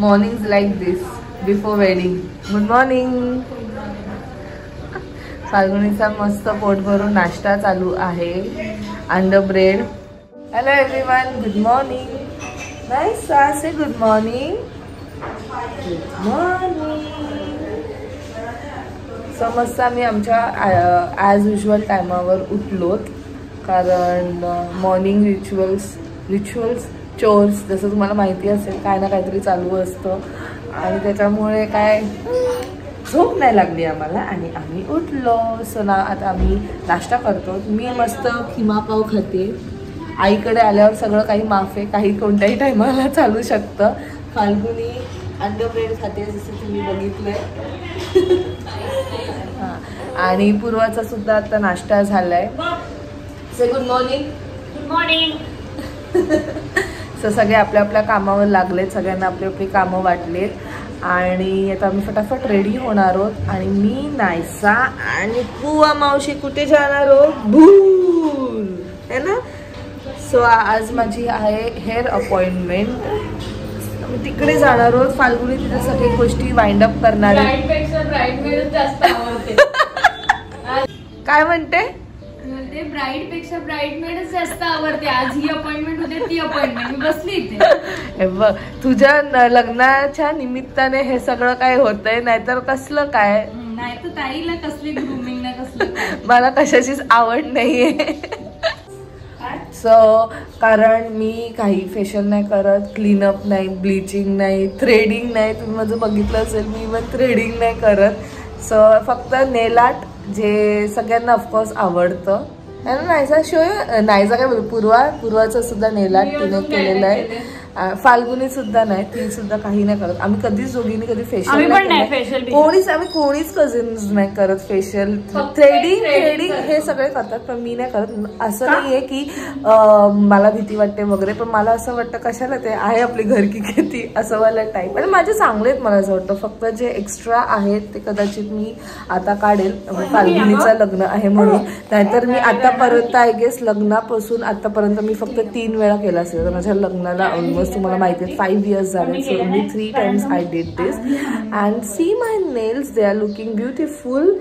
Mornings like this before wedding. Good morning. फाल्गुनीचा मस्त पोट भरून नाश्ता चालू आहे. अंडर bread. Hello everyone, good morning. Nice, say good morning. Good morning. So मस्त आम्ही आमच्या ॲज युजल टायमावर उठलोत, कारण मॉर्निंग रिच्युअल्स चोर्स जसं तुम्हाला माहिती असेल काय ना काहीतरी चालू असतं आणि त्याच्यामुळे काय झोप नाही लागली आम्हाला आणि आम्ही उठलो. सो ना आता आम्ही नाश्ता करतो. मी मस्त खिमा पाव खाते. आईकडे आल्यावर सगळं काही माफ आहे, काही कोणत्याही टायमाला चालू शकतं. फाल्गुनी अंडर ब्रेड खाते जसं तुम्ही बघितलंय. हां, आणि पूर्वाचा सुद्धा आता नाश्ता झालाय. Say good morning. Good morning. So सगळे आपल्या आपल्या कामावर लागलेत, सगळ्यांना आपली आपली कामं वाटलेत आणि आता आम्ही फटाफट रेडी होणार आहोत. आणि मी नायसा आणि पुवा मावशी कुठे जाणार आहोत? भूल है ना. सो आज माझी आहे हेअर अपॉइंटमेंट. मी तिकडे जाणार आहोत. फाल्गुनी तिथे सगळी गोष्टी वाइंड अप करणार आहे. काय म्हणते? ब्राईड पेक्षा ब्राईडमेडच जास्त आवडते. आज ही अपॉइंटमेंट उद्या ती अपॉइंटमेंट. मी बसली इथे. बघ, तुझ्या लग्नाच्या निमित्ताने हे सगळं काय होतंय, नाहीतर कसलं काय. नाही तर ताईला कसली ग्रूमिंग ना कसलं काय. मला कशाचीच आवड नाहीये. सो कारण मी काही फेशियल नाही करत, क्लीनअप नाही, ब्लिचिंग नाही, थ्रेडिंग नाही. तुम्ही माझं बघितलं असेल, मी इव्हन थ्रेडिंग नाही करत. सो फक्त नेल आर्ट जे सगळ्यांना ऑफकोर्स आवडतं. नायसा शो नायसा काय बोलतो, पूर्वाचं सुद्धा नेल आर्ट तिने केलेलं आहे. फाल्गुनी सुद्धा नाही, ती सुद्धा काही नाही करत. आम्ही कधीच दोघींनी कधी फेशियल आम्ही कोणीच कझिन्स नाही करत. फेशियल थ्रेडिंग हे सगळे करतात, पण मी नाही करत. असं नाहीये की मला भीती वाटते वगैरे, पण मला असं वाटतं कशाला ते आहे आपली घर की किती असं वाला टाईप. आणि माझे चांगले आहेत मला असं वाटतं. फक्त जे एक्स्ट्रा आहेत ते कदाचित मी आता काढेल, फाल्गुनीचं लग्न आहे म्हणून. नाहीतर मी आतापर्यंत आय गेस लग्नापासून आतापर्यंत मी फक्त 3 वेळा केला असेल. तर माझ्या लग्नाला ऑलमोस्ट तुम्हाला माहिती आहे 5 years झाले. So only 3 times I did this and see my nails, they are looking beautiful.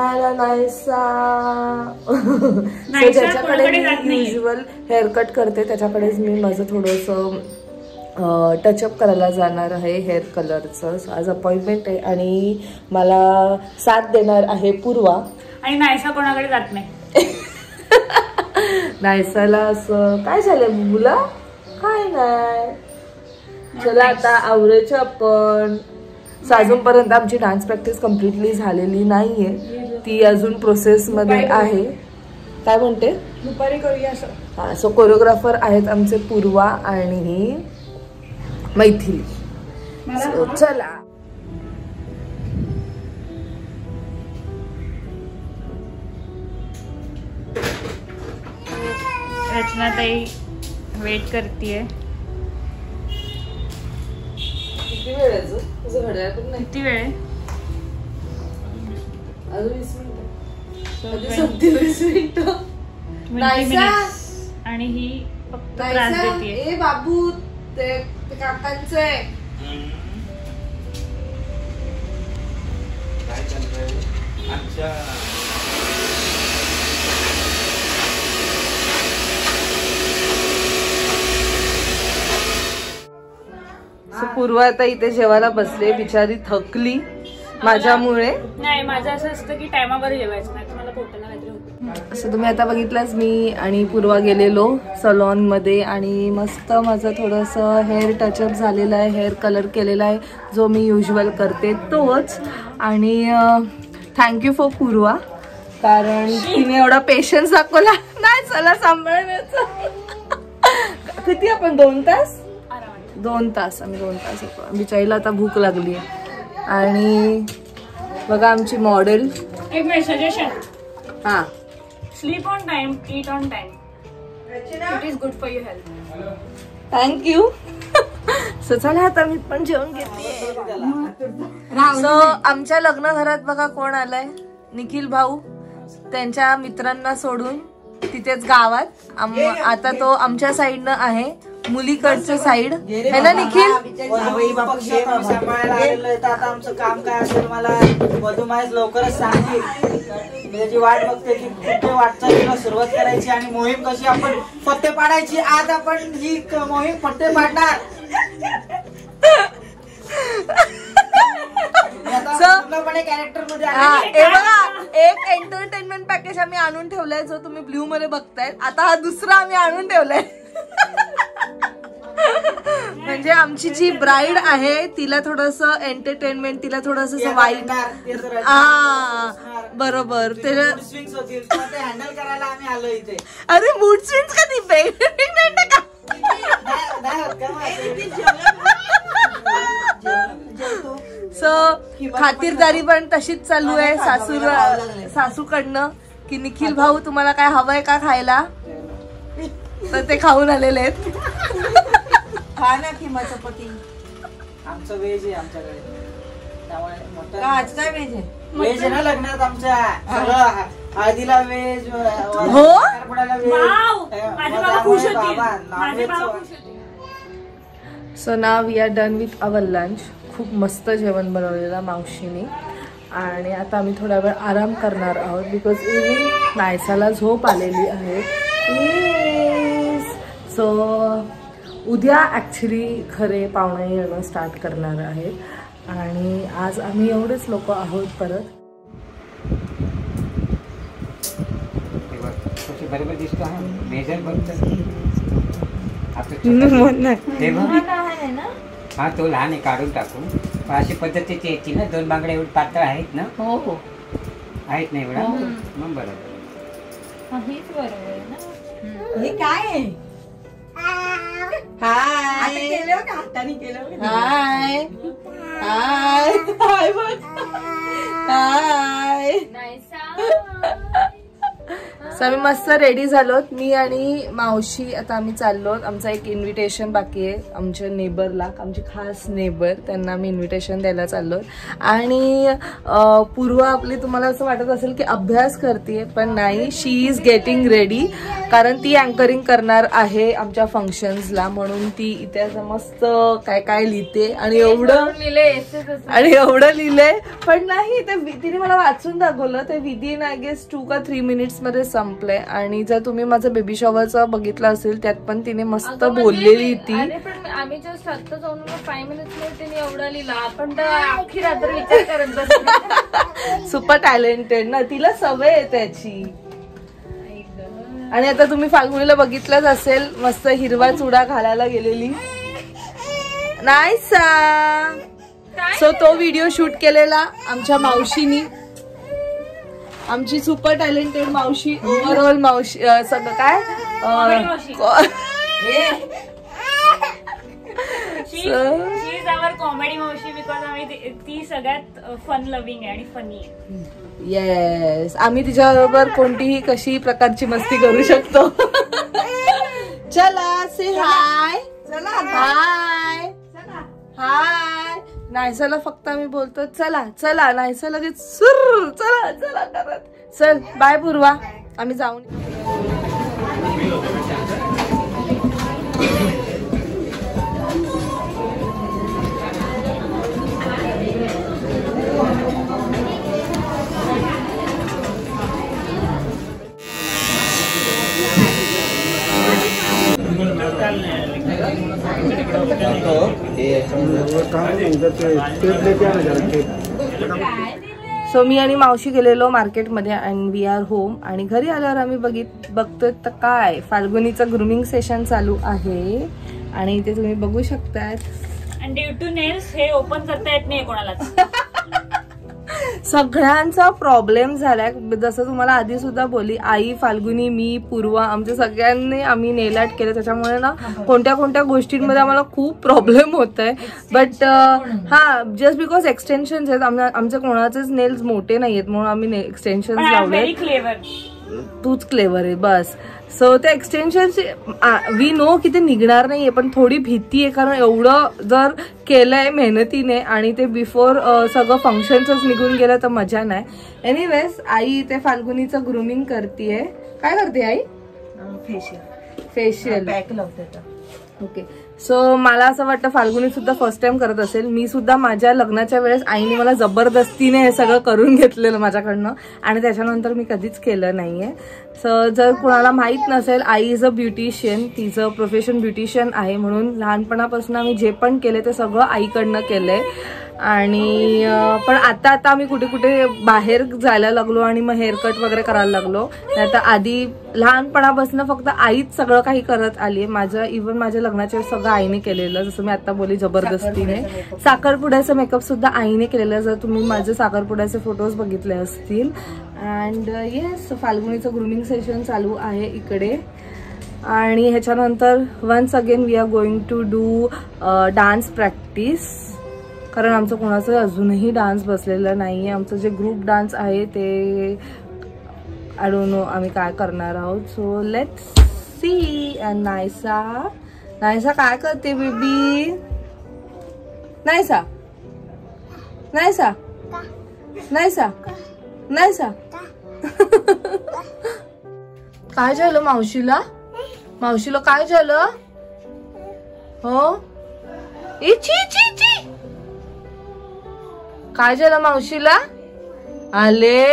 ज्याच्याकडे मी युज्युअल हेअरकट करते त्याच्याकडेच मी माझं थोडंसं टचअप करायला जाणार आहे हेअर कलरचं. आज अपॉइंटमेंट आहे आणि मला साथ देणार आहे पूर्वा. आणि नायसा कोणाकडे जात नाही. नायसाला असं काय झालंय बुबूला? काय नाही. चला आता आवरायचं आपण. अजूनपर्यंत आमची डान्स प्रॅक्टिस कम्प्लिटली झालेली नाहीये, ती अजून प्रोसेस मध्ये आहे. काय म्हणते? दुपारी करूया असं. हा, सो कोरिओग्राफर आहेत आमचे पूर्वा आणि मैथिली. चला रचनाताई वेट करतीये. किती वेळ आहे तुझं घड्याळ? पण नाही. किती वेळ आहे? अजून 20 मिनिटं. 20 मिनिटं. आणि ही फक्त त्रास देते. ए बाबू, ते काकांचं आहे. काय चाललंय? अच्छा, पूर्वा आता इथे जेवायला बसले. बिचारी थकली माझ्यामुळे. नाही, माझं असं असतं की टायमावर जेवायचं, नाही तर मला पोटाला काहीतरी होतं. असं तुम्ही आता बघितलंच, मी आणि पूर्वा गेलेलो सलॉन मध्ये आणि मस्त माझं थोडंसं हेअर टचअप झालेलं आहे, हेअर कलर केलेला आहे जो मी युज्युअल करते तोच. आणि थँक्यू फॉर पूर्वा, कारण तिने एवढा पेशन्स दाखवला. नाही चला सांभाळण्याचं. किती आपण 2 तास? 2 तास आम्ही 2 तास होतो. बिचारीला आता भूक लागली आहे. आणि बघा आमची मॉडेल. एक मिनिट सजेशन. हां, sleep on time, eat on time. It is good for your health. Thank you. So चला आता मी पण जेवण घेते. सो आमच्या लग्न घरात बघा कोण आलाय. निखिल भाऊ त्यांच्या मित्रांना सोडून तिथेच गावात. आता तो आमच्या साईडनं आहे. मुलीकडचं साईड है ना निखिल? सांभाळायला आलेलं आहे, तर आता आमचं काम काय असेल मला मधुमास लवकरच सांगतील. त्याची वाट बघते की कुठे वाटचालीला सुरुवात करायची आणि मोहीम कशी आपण फत्ते पाडायची. आज आपण ही मोहीम फत्ते पाडणार. कॅरेक्टर मध्ये एक एंटरटेनमेंट पॅकेज आम्ही आणून ठेवलाय जो तुम्ही ब्ल्यू मध्ये बघताय. आता हा दुसरा आम्ही आणून ठेवलाय. म्हणजे आमची जी ब्राईड आहे तिला थोडस एंटरटेनमेंट, तिला थोडस वाईट. हा बरोबर. हँडल करायला आम्ही आलो इथे. अरे मूड स्विंग्स कधी प्रेग्नेंट का? खातिरदारी पण तशीच चालू आहे सासूकडनं की निखिल भाऊ तुम्हाला काय हवंय का खायला, तर ते खाऊन आलेले आहेत. खा ना की चपाती. आमचं व्हेज आहे आमच्याकडे, त्यामुळे आज काय व्हेज आहे? व्हेज आहे ना लग्नात आमच्या. हळदीला व्हेज, हो so now we are done with our lunch. खूप मस्त जेवण बनवलेलं मावशीने आणि आता आम्ही थोडा वेळ आराम करणार आहोत बिकॉज नायसाला झोप आलेली आहे. सो उद्या ॲक्च्युली खरे पाहुणे येणं स्टार्ट करणार आहेत आणि आज आम्ही एवढेच लोक आहोत. परत बरोबर दिसतो हा तो लहान आहे, काढून टाकू. अशी पद्धतीची यायची ना, 2 बांगड्या एवढी पातळ आहेत ना? हो हो आहेत ना एवढा. मग बरोबर हे काय आहे? हाय केलं का हाताने केलं? हाय हाय हाय बघ हाय. सो आम्ही मस्त रेडी झालोत, मी आणि मावशी. आता आम्ही चाललोत. आमचा एक इन्व्हिटेशन बाकी आहे आमच्या नेबरला, आमची खास नेबर, त्यांना आम्ही इन्व्हिटेशन द्यायला चाललोत. आणि पूर्वा आपली तुम्हाला असं वाटत असेल की अभ्यास करते, पण नाही, शी इज गेटिंग रेडी. कारण ती अँकरिंग करणार आहे आमच्या फंक्शन्सला, म्हणून ती इथे मस्त काय काय लिहिते आणि एवढं लिहिलंय. पण नाही, ते तिने मला वाचून दाखवलं. ते विदिन आय गेस 2 का 3 मिनिट्स मध्ये संपलंय. आणि जर तुम्ही माझं बेबी शॉवरचं बघितलं असेल त्यात पण तिने मस्त बोललेली ती. आम्ही जस्ट आता जाऊन 5 मिनिट्स मध्ये तिने एवढा लिहिला. आपण तर अख्खी रात्र विचार करत बसलो. सुपर टॅलेंटेड ना, तिला सवय आहे त्याची. आणि आता तुम्ही फाल्गुनीला बघितलंच असेल, मस्त हिरवा चुडा घालायला गेलेली. नाईस. सो तो व्हिडिओ शूट केलेला आमच्या मावशीनी, आमची सुपर टॅलेंटेड मावशी, ओव्हरऑल मावशी सगळं काय कॉमेडी मावशी, बिकॉज आम्ही ती सगळ्यात फन लव्हिंग आहे आणि फनी आहे. येस, आम्ही तिच्याबरोबर कोणतीही कशी प्रकारची मस्ती करू शकतो. चला से हाय. हाय हाय. नायसाला फक्त आम्ही बोलतो चला चला, नायसा लगेच सुर चला चला करत. चल बाय पूर्वा, आम्ही जाऊन. सो मी आणि मावशी गेलेलो मार्केटमध्ये अँड वी आर होम. आणि घरी आल्यावर आम्ही बघतोय तर काय फाल्गुनीचं ग्रूमिंग सेशन चालू आहे आणि इथे तुम्ही बघू शकता. ड्यू टू नेल्स हे ओपन करता येत नाही कोणालाच. सगळ्यांचा प्रॉब्लेम झालाय. जसं तुम्हाला आधी सुद्धा बोलली, आई, फाल्गुनी, मी, पूर्वा, आमच्या सगळ्यांनी आम्ही नेल आर्ट केलं. त्याच्यामुळे ना कोणत्या कोणत्या गोष्टींमध्ये आम्हाला खूप प्रॉब्लेम होत आहे. बट हा, जस्ट बिकॉज एक्सटेन्शन्स आहेत, आमच्या कोणाचेच नेल्स मोठे नाहीयेत म्हणून आम्ही एक्सटेन्शन लावले. तूच क्लेवर आहे बस. सो त्या एक्सटेन्शनची वी नो की ते निघणार नाहीये, पण थोडी भीती आहे. कारण एवढं जर केलंय मेहनतीने आणि ते बिफोर सगळं फंक्शन्सच निघून गेलं तर मजा नाही. एनिवेज, आई ते फाल्गुनीचं ग्रूमिंग करतेय. काय करते आई? फेशियल फेशियल पॅक लावते. ओके. सो मला असं वाटतं फाल्गुनी सुद्धा फर्स्ट टाइम करत असेल. मी सुद्धा माझ्या लग्नाच्या वेळेस आईने मला जबरदस्तीने हे सगळं करून घेतलेलं माझ्याकडनं आणि त्याच्यानंतर मी कधीच केलं नाहीये. सो जर कुणाला माहीत नसेल, आई इज अ ब्युटिशियन, तिचं प्रोफेशन ब्युटिशियन आहे. म्हणून लहानपणापासून आम्ही जे पण केले ते सगळं आईकडनं केलंय. आणि पण आता आम्ही कुठे कुठे बाहेर जायला लागलो आणि मग हेअरकट वगैरे करायला लागलो. नाही तर आधी लहानपणापासून फक्त आईच सगळं काही करत आली. इव्हन माझ्या लग्नाच्या सगळं आईने केलेलं, जसं मी आता बोलली जबरदस्तीने. साखरपुड्याचा मेकअप सुद्धा आईने केलेलं, जर तुम्ही माझे साखरपुड्याचे फोटोज बघितले असतील. अँड येस, फाल्गुनीचं ग्रूमिंग सेशन चालू आहे इकडे. आणि ह्याच्यानंतर once again we are going to do dance practice, कारण आमचं कोणाचं अजूनही डान्स बसलेला नाही आहे. आमचं जे ग्रुप डान्स आहे ते आय डोंट नो आम्ही काय करणार आहोत. So let's see. And Naisa काय करते बेबी? नायसा काय झालं मावशीला काय झालं? हो ची काय झालं मावशीला? आले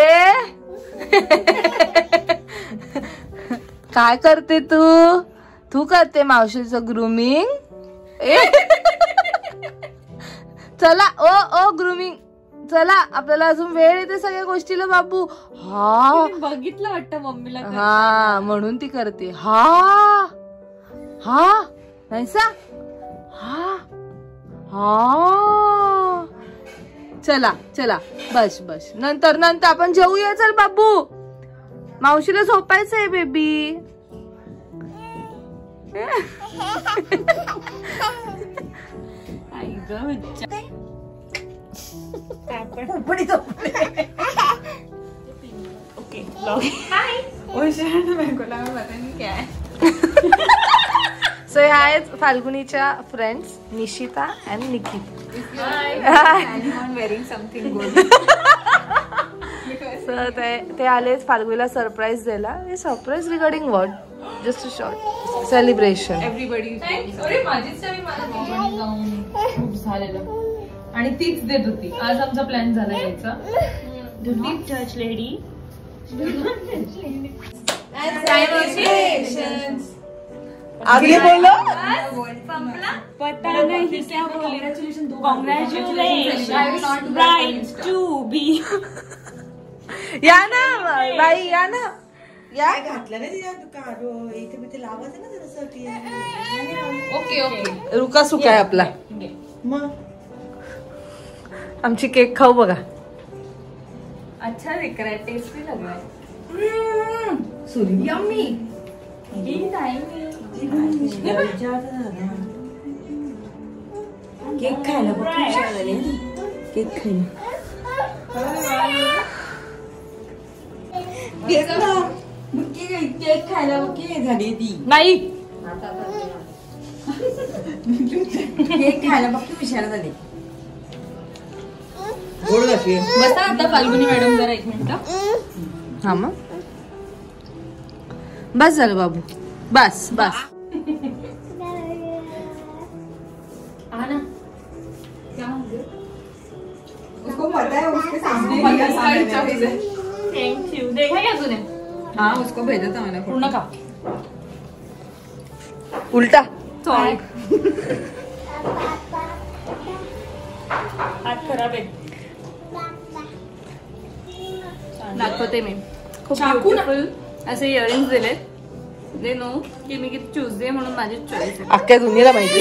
काय करते तू करते मावशीचं ग्रूमिंग? चला ओ ग्रूमिंग, चला आपल्याला अजून वेळ येते सगळ्या गोष्टीला बाबू. हा बघितलं वाटतं मम्मीला. हा म्हणून ती करते. हा नाहीसा. हा चला बस नंतर आपण जेवूया. चल बाबू, मावशीला झोपायचंय बेबी. सो ह्या आहेत फाल्गुनीच्या फ्रेंड्स निशिता अँड निकिता. ते आलेच फाल्गुनीला सरप्राईज द्यायला. Surprise regarding what? Just a short celebration. Everybody. माझीच खूप झालेलं आणि तीच देत होती. आज आमचा प्लॅन झाला यायचा. Deep touch lady. आगे बोलो. पता नहीं क्या बोले. Congratulations bride to be. या ना बाई, या ना. या घातलं नाही इथे लावायचं ना जरासाठी. ओके रुका सुका आहे आपला. मग आमची केक खाऊ बघा. अच्छा दिख रहा है, टेस्टी लग रहा है. यम्मी. केक खायला केक खायला केक खायला झाली ती नाही. केक खायला बघ विचार झाली. बसा आता फाल्गुनी मॅडम जरा 1 मिनिट. हा मग बस झालं बाबू, बस. आना उसको पता है उसके सामने. Thank you. देखा क्या तूने? हाँ उसको भेजा था मैंने. पूर्ण का उलटा. सॉरी. हात खराब आहे. दाखवते मी. खूप ब्युटिफुल असे इयरिंग्स दिले. दे नो की मी किती चूज आहे म्हणून माझी चॉईस आहे. अख्ख्या दुनियेला माहिती.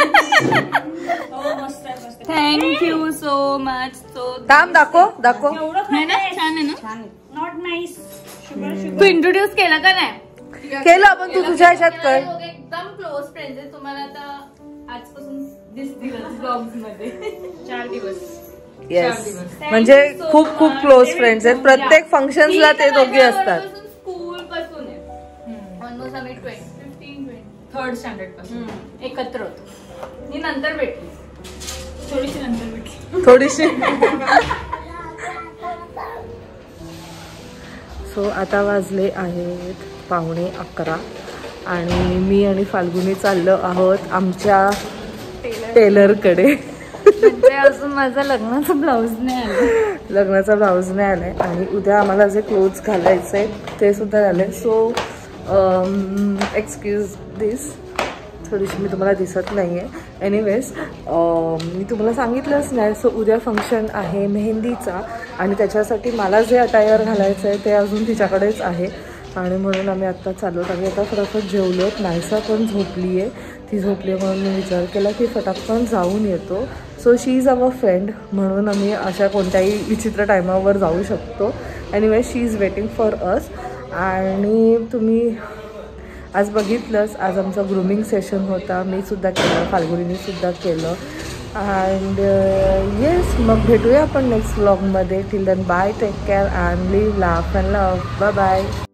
Thank you so much. सो थांब दाखव. है ना, छान आहे ना. Not nice. तू इंट्रोड्यूस केला का नाही? केलं, पण तू तुझ्या ह्याच्यात कर. एकदम क्लोज फ्रेंड्स आहे. तुम्हाला आता आजपासून दिसतील ब्लॉग्स मध्ये 4 दिवस. येस, म्हणजे खूप क्लोज फ्रेंड्स आहेत. प्रत्येक फंक्शन्सला ते दोघे असतात. स्कूल पासून आहे. ऑलमोस्ट आम्ही 3rd स्टँडर्ड पासून एकत्र होतो. मी नंतर भेटली, थोडीशी नंतर भेटली. सो आता वाजले आहेत 11:15. आणि मी आणि फाल्गुनी चाललो आहोत आमच्या टेलरकडे. म्हणजे अजून माझा लग्नाचा ब्लाऊज नाही आला. लग्नाचा ब्लाऊज नाही आलाय आणि उद्या आम्हाला जे क्लोथ्स घालायचे आहेत ते सुद्धा झाले. सो एक्सक्यूज दिस, थोडीशी मी तुम्हाला दिसत नाही आहे. एनिवेज मी तुम्हाला सांगितलंच नाही. सो उद्या फंक्शन आहे मेहंदीचा आणि त्याच्यासाठी मला जे अटायर घालायचं आहे ते अजून तिच्याकडेच आहे आणि म्हणून आम्ही आत्ता चाललो. आम्ही आता फटाफट जेवलोत. नायसा पण झोपली आहे. ती झोपली आहे म्हणून मी विचार केला की फटाफट जाऊन येतो. So she is our friend म्हणून आम्ही अशा कोणत्याही विचित्र टायमावर जाऊ शकतो. Anyway she is waiting for us. आणि तुम्ही आज बघितलंच, आज आमचा ग्रूमिंग सेशन होता. मी सुद्धा केलं, फाल्गुनीने सुद्धा केलं. अँड येस, मग भेटूया आपण नेक्स्ट व्लॉगमध्ये. Till then bye, take care and live, laugh and love. Bye bye.